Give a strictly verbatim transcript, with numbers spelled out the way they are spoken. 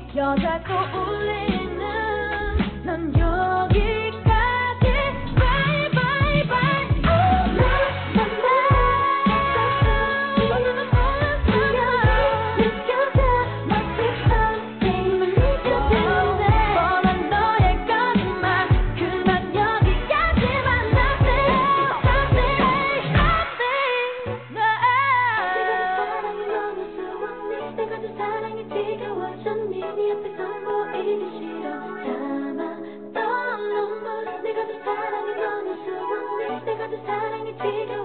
여자고 울리는 넌 여기까지 bye bye bye 느껴져 마치 something 느껴지는데 뻔한 너의 거짓말 그만 여기까지만 nothing something something 나 사랑이 너무 수없니 내가 준 사랑이 지겨워졌니 네 앞에선 보이기 싫어 참았던 눈물 내가 준 사랑이 너무 수없니 내가 준 사랑이 지겨워